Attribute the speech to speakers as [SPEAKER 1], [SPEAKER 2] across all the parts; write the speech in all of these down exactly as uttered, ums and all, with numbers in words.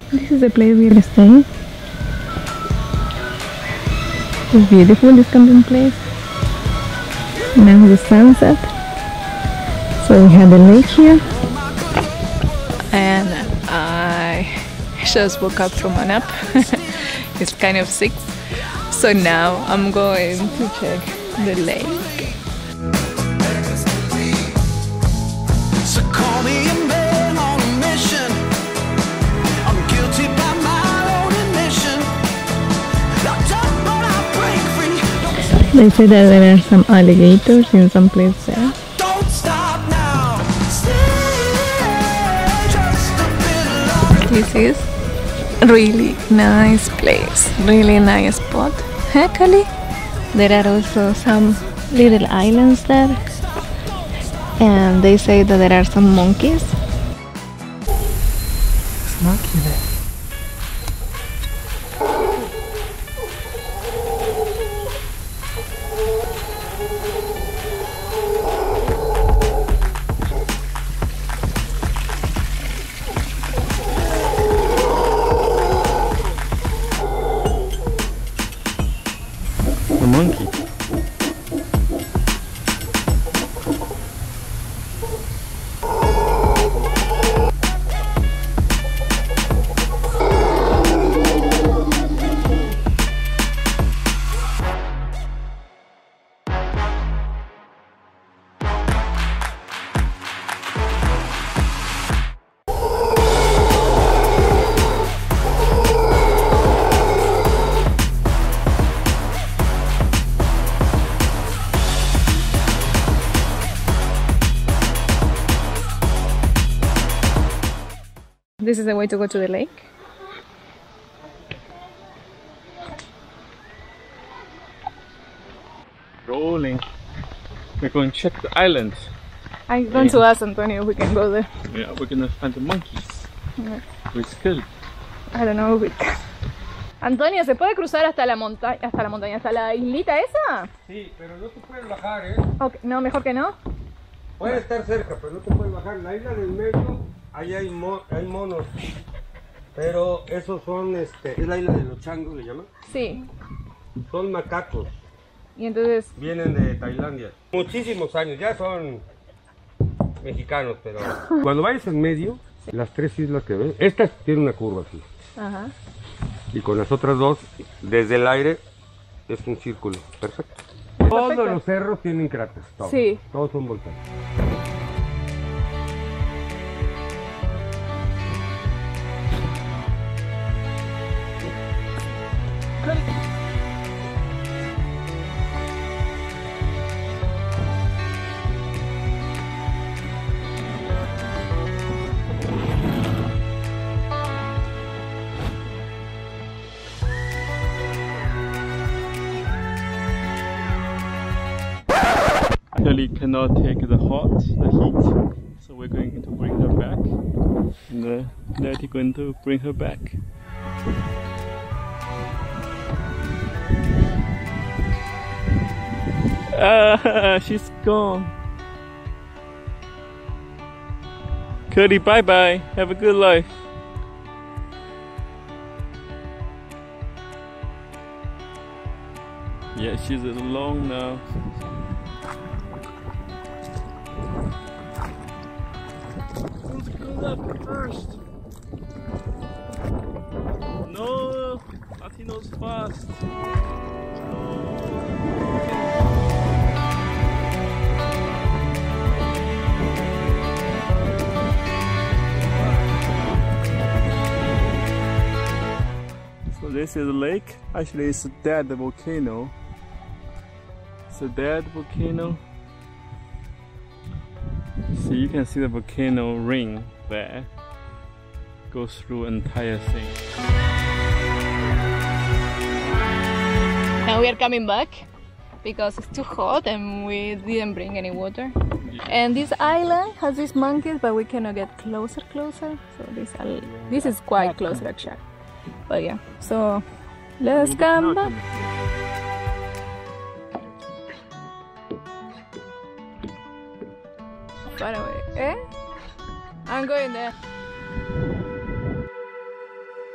[SPEAKER 1] This is the place we're staying. It's beautiful, this camping place. Now the sunset. So we have the lake here. And I just woke up from a nap. It's kind of six. So now I'm going to check the lake. They say that there are some alligators in some place there. This is really nice place, really nice spot. Huh, Cully? There are also some little islands there, and they say that there are some monkeys. It's monkey there.
[SPEAKER 2] Monkey.
[SPEAKER 1] This is the way to go to the lake.
[SPEAKER 2] Rolling. We're going to check the islands.
[SPEAKER 1] I'm going to ask Antonio if we can go there.
[SPEAKER 2] Yeah, we're gonna find the monkeys.
[SPEAKER 1] Yeah.
[SPEAKER 2] With Cully.
[SPEAKER 1] I don't know if we can. Antonio, ¿se puede cruzar hasta la montaña, hasta la montaña, hasta la islita esa?
[SPEAKER 3] Sí, pero no te puedes bajar, ¿eh?
[SPEAKER 1] Okay. No, mejor que no.
[SPEAKER 3] Puede estar cerca, pero no te puedes bajar. La isla del medio, ahí hay, mo hay monos. Pero esos son, este, es la isla de los changos, ¿le llaman?
[SPEAKER 1] Sí.
[SPEAKER 3] Son macacos.
[SPEAKER 1] Y entonces...
[SPEAKER 3] Vienen de Tailandia. Muchísimos años, ya son mexicanos, pero... Cuando vayas en medio, las tres islas que ves, esta tiene una curva aquí.
[SPEAKER 1] Ajá.
[SPEAKER 3] Y con las otras dos, desde el aire, es un círculo. Perfecto. Todos
[SPEAKER 1] Perfecto.
[SPEAKER 3] los cerros tienen cráteres, todos.
[SPEAKER 1] Sí.
[SPEAKER 3] Todos son volcanes.
[SPEAKER 2] Cully cannot take the hot, the heat, so we're going to bring her back, and uh, Daddy going to bring her back. Ah, she's gone. Cully, bye bye. Have a good life. Yeah, she's alone now. Up first. No, Latino's fast. So this is a lake. Actually, it's a dead volcano. It's a dead volcano. So you can see the volcano ring there. Goes through entire thing.
[SPEAKER 1] Now we are coming back because it's too hot and we didn't bring any water.
[SPEAKER 2] Yeah.
[SPEAKER 1] And this island has these monkeys, but we cannot get closer, closer. So this this is quite close actually. But yeah, so let's come back. Far away, eh? I'm going there.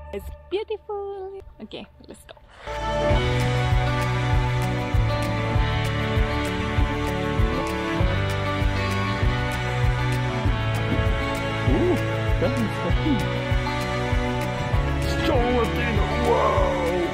[SPEAKER 1] It's beautiful. Okay, let's go.
[SPEAKER 2] Ooh, that is happy. Stronger than wow.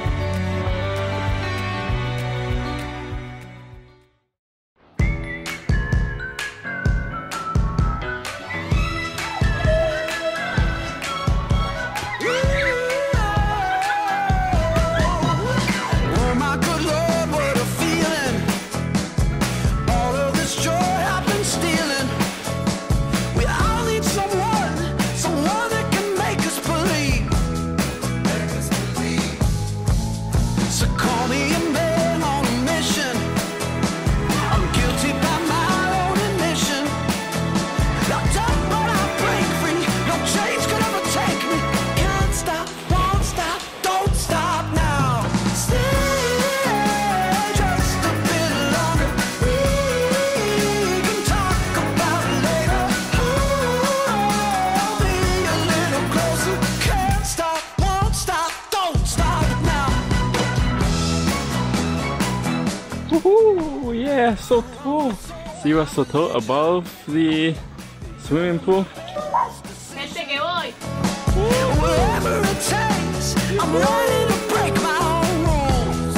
[SPEAKER 2] Woohoo! Yeah, so tall. See what's so tall above the swimming pool?
[SPEAKER 1] Gente, que voy.
[SPEAKER 4] Whatever it takes, I'm ready to break my own rules.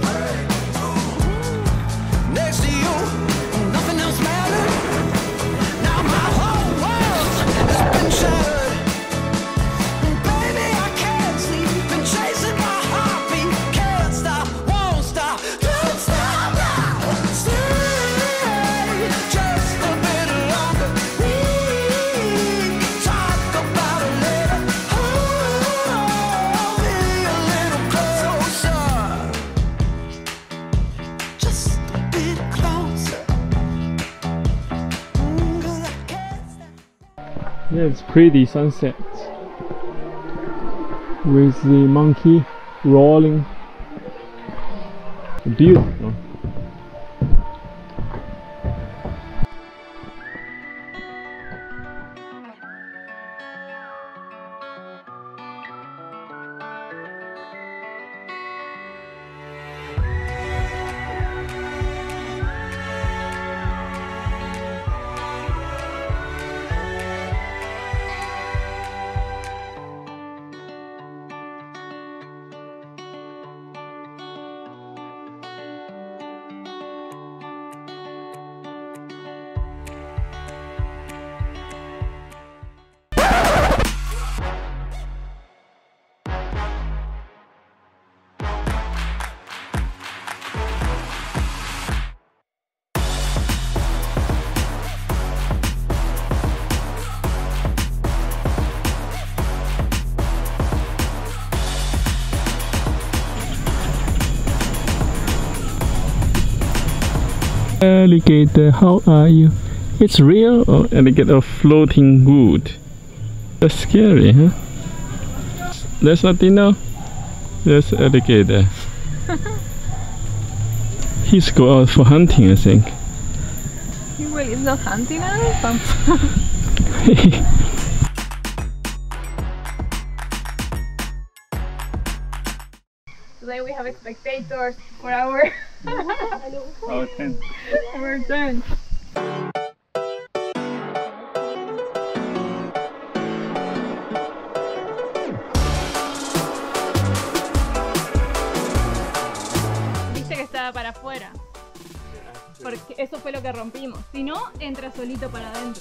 [SPEAKER 4] Next to you, nothing else matters. Now my whole world has been shattered. Baby, I can't sleep. Been chasing my heartbeat. Can't stop, won't stop, don't stop now. Stay just a bit longer. We can talk about it later. Hold me a little closer. Just a bit closer. Mm, 'cause I can't stop.
[SPEAKER 2] Yeah, it's pretty sunset with the monkey rolling. Beautiful. Alligator, how are you? It's real or alligator floating wood? That's scary, huh? There's Latino. There's alligator. He's go out for hunting, I think.
[SPEAKER 1] Well, it's not hunting now. Today we have spectators for our
[SPEAKER 2] Our tent.
[SPEAKER 1] our turn. Dice que estaba para afuera. Porque eso fue lo que rompimos. Si no, entra solito para adentro.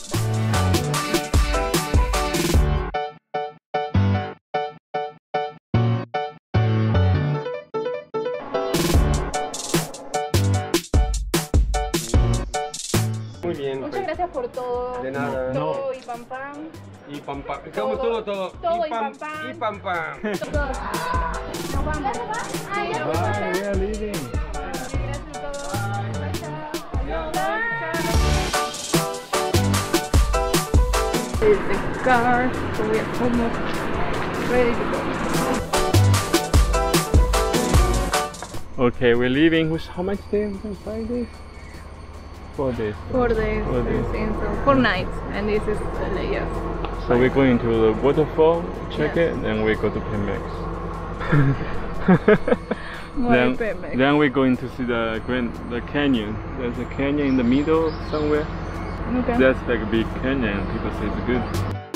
[SPEAKER 3] Muy bien.
[SPEAKER 1] Muchas gracias por todo.
[SPEAKER 3] De nada.
[SPEAKER 1] Todo y pam pam.
[SPEAKER 3] Y pam pam. Como todo, todo.
[SPEAKER 1] Todo y
[SPEAKER 3] pam
[SPEAKER 1] pam pam.
[SPEAKER 3] Y pam pam.
[SPEAKER 1] Todos. Nos vamos. Sí, nos vamos.
[SPEAKER 2] Bye, we are leaving.
[SPEAKER 1] Gracias a todos. Chao, chao. This is the car, so we are almost ready to go.
[SPEAKER 2] Okay, we're leaving. With how much days? Five days? Four days.
[SPEAKER 1] Four days.
[SPEAKER 2] Four days.
[SPEAKER 1] So four nights, and this is the layers.
[SPEAKER 2] So we're going to the waterfall, check
[SPEAKER 1] Yes.
[SPEAKER 2] it, then we go to Catemaco.
[SPEAKER 1] Then,
[SPEAKER 2] then, then we're going to see the grand, the canyon. There's a canyon in the middle somewhere.
[SPEAKER 1] okay.
[SPEAKER 2] That's like a big canyon. People say it's good.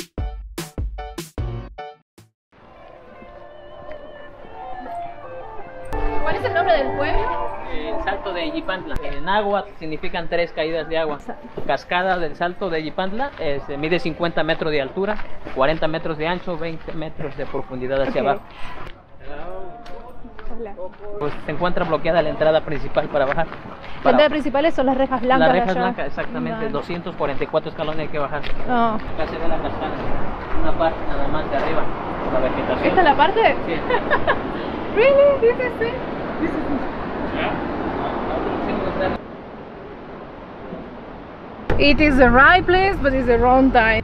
[SPEAKER 1] ¿Cuál es el nombre del pueblo?
[SPEAKER 5] El salto de Yipantla. En agua significan tres caídas de agua. Cascada del salto de Yipantla es, eh, mide cincuenta metros de altura, cuarenta metros de ancho, veinte metros de profundidad hacia
[SPEAKER 1] Ok.
[SPEAKER 5] abajo.
[SPEAKER 1] Hola.
[SPEAKER 5] Pues se encuentra bloqueada la entrada principal para bajar.
[SPEAKER 1] Las
[SPEAKER 5] Para-
[SPEAKER 1] entradas principales son las rejas blancas.
[SPEAKER 5] Las
[SPEAKER 1] de
[SPEAKER 5] rejas
[SPEAKER 1] allá.
[SPEAKER 5] blancas, exactamente.
[SPEAKER 1] Vale.
[SPEAKER 5] doscientos cuarenta y cuatro escalones hay que bajar.
[SPEAKER 1] Oh.
[SPEAKER 5] Acá se ve la cascada. Una parte nada más de arriba. La vegetación.
[SPEAKER 1] ¿Esta es la parte?
[SPEAKER 5] Sí.
[SPEAKER 1] Really? This is it? It is the right place, but it's the wrong time.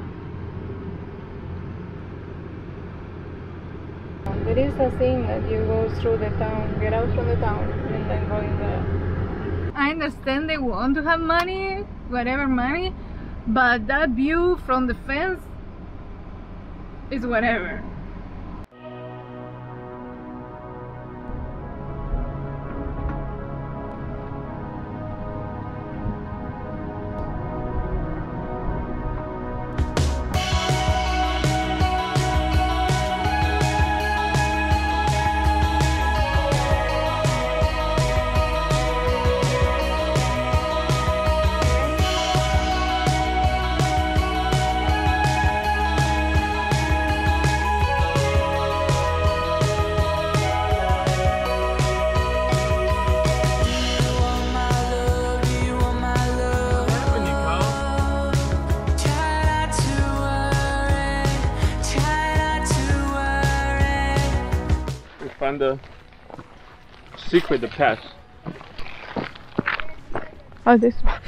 [SPEAKER 1] There is a thing that you go through the town, get out from the town, and then go in there. I understand they want to have money, whatever money, but that view from the fence is whatever.
[SPEAKER 2] Find the secret path.
[SPEAKER 1] Oh, this one.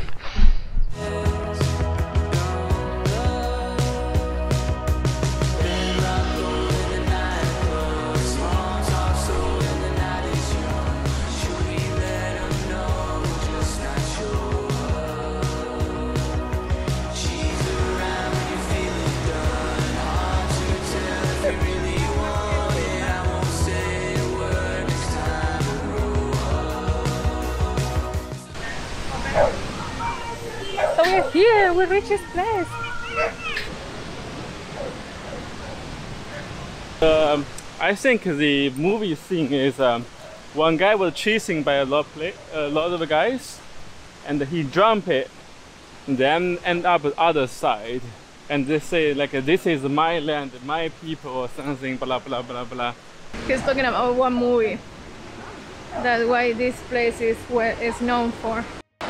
[SPEAKER 1] So we're here, we reached this place.
[SPEAKER 2] Um, I think the movie scene is um, one guy was chasing by a lot, of play, a lot of guys, and he jumped it, then end up at other side, and they say like this is my land, my people, or something, blah blah blah blah.
[SPEAKER 1] He's talking about one movie. That's why this place is what is known for.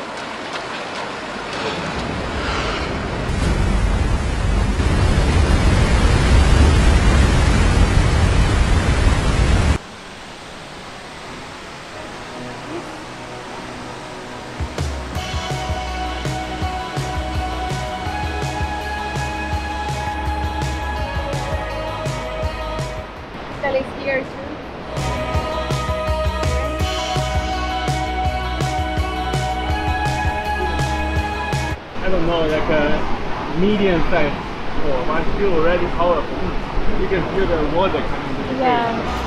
[SPEAKER 1] That is here too.
[SPEAKER 2] I don't know, like a medium size, oh, but still already powerful. You can feel the water coming to the face.
[SPEAKER 1] Yeah.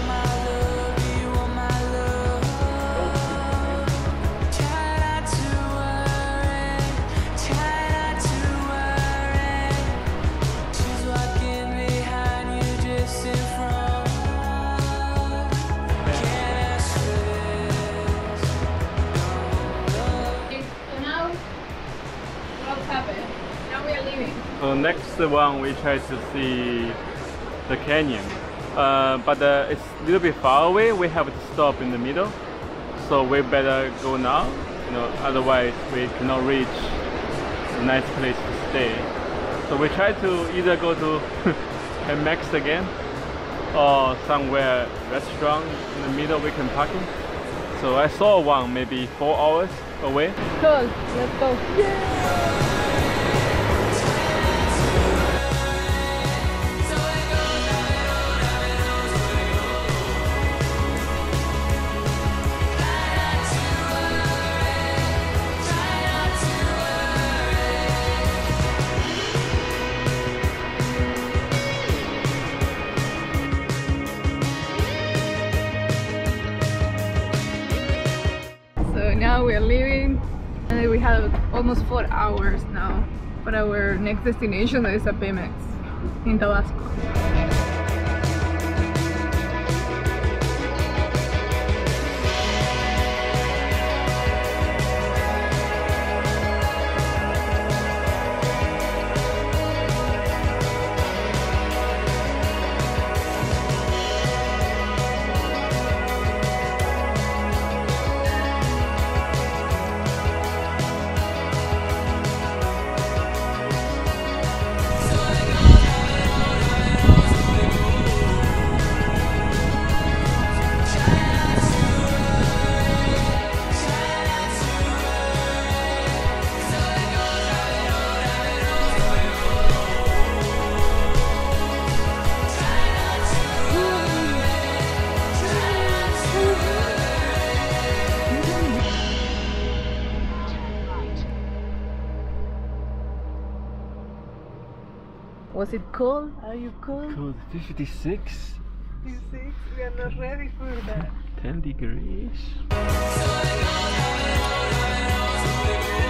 [SPEAKER 1] So now, what's happened? Now we are leaving.
[SPEAKER 2] So next one we try to see the canyon, uh, but uh, it's a little bit far away. We have to stop in the middle, so we better go now. You know, otherwise we cannot reach a nice place to stay. So we try to either go to Catemaco again, or somewhere restaurant in the middle we can park in. So I saw one maybe four hours away.
[SPEAKER 1] Cool, let's go. almost four hours now. But our next destination is a Pemex in Tabasco. Was it cold? Are you cold?
[SPEAKER 2] Cold fifty-six.
[SPEAKER 1] fifty-six? We are not ready for that.
[SPEAKER 2] ten degrees.